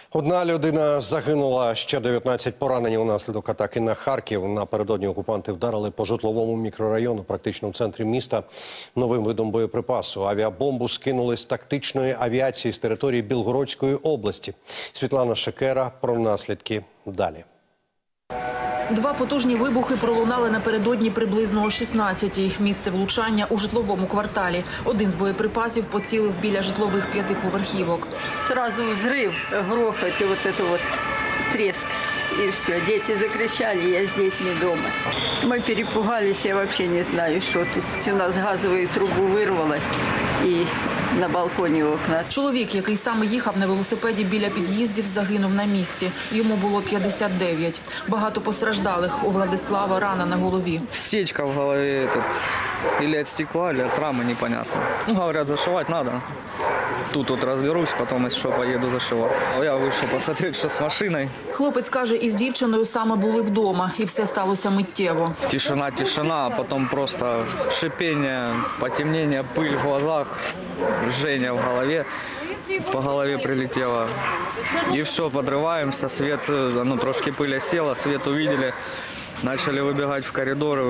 Одна людина загинула, ще 19 поранені унаслідок атаки на Харків. Напередодні окупанти вдарили по житловому мікрорайону, практично в центрі міста, новим видом боєприпасу. Авіабомбу скинули з тактичної авіації з території Білгородської області. Світлана Шекера про наслідки далі. Два потужні вибухи пролунали напередодні приблизно о 16-й. Місце влучання у житловому кварталі. Один з боєприпасів поцілив біля житлових 5-поверхівок. Сразу взрыв, грохот и вот это вот треск. И все. Дети закричали, я с детьми дома. Мы перепугались, я вообще не знаю, что тут. У нас газовую трубу вырвало и на балконі окна. Чоловік, який саме їхав на велосипеді біля під'їздів, загинув на місці. Йому було 59. Багато постраждалих. У Владислава рана на голові. Сечка в голове, или от стекла, или от рамы, непонятно. Говорят, зашивать надо. Тут вот разберусь, потом, если что, поеду зашивать. Я вийшов посмотреть, що з машиною. Хлопець каже, із дівчиною саме були вдома, і все сталося миттєво. Тишина, а потом просто шипение, потемнение, пыль в глазах, жжение в голове. По голове прилетело. И все, подрываемся, свет, трошки пыль осела, свет увидели. Начали выбегать в коридор,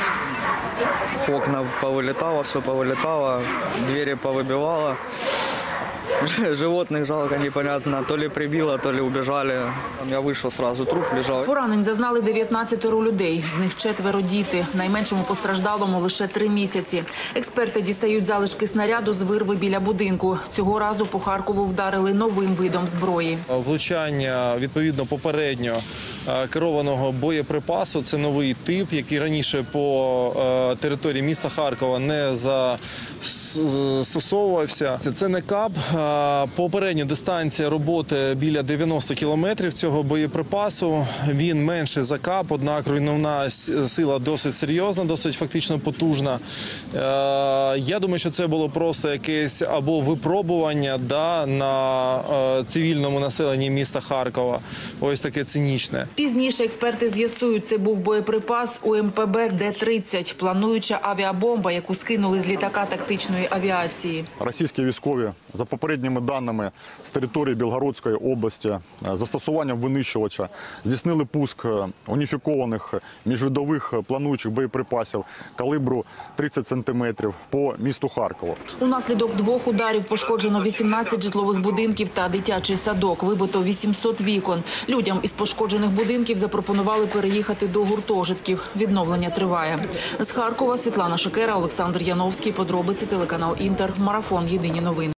окна повылетало, все повылетало, двери повыбивало. Животных жалко, непонятно, то ли прибило, то ли убежали. Я вийшов, сразу труп лежав. Поранень зазнали 19 людей, з них 4 діти. Найменшому постраждалому лише 3 місяці. Експерти дістають залишки снаряду з вирви біля будинку. Цього разу по Харкову вдарили новим видом зброї. Влучання, відповідно, попередньо керованого боєприпасу. Це новий тип, який раніше по території міста Харкова не застосовувався. Це не КАП. Попередня дистанція роботи біля 90 кілометрів цього боєприпасу. Він менший за КАП, однак руйнівна сила досить серйозна, досить фактично потужна. Я думаю, що це було просто якесь або випробування на цивільному населенні міста Харкова. Ось таке цинічне. Пізніше експерти з'ясують, це був боєприпас УМПБ Д-30, плануюча авіабомба, яку скинули з літака тактичної авіації. Російські військові, за попередніми даними, з території Білгородської області застосуванням винищувача здійснили пуск уніфікованих міжвидових плануючих боєприпасів калібру 30 сантиметрів по місту Харкову. Унаслідок 2 ударів пошкоджено 18 житлових будинків та дитячий садок. Вибито 800 вікон. Людям із пошкоджених будинків запропонували переїхати до гуртожитків. Відновлення триває. З Харкова Світлана Шекера, Олександр Яновський. Подробиці, телеканал Інтер. Марафон. Єдині новини.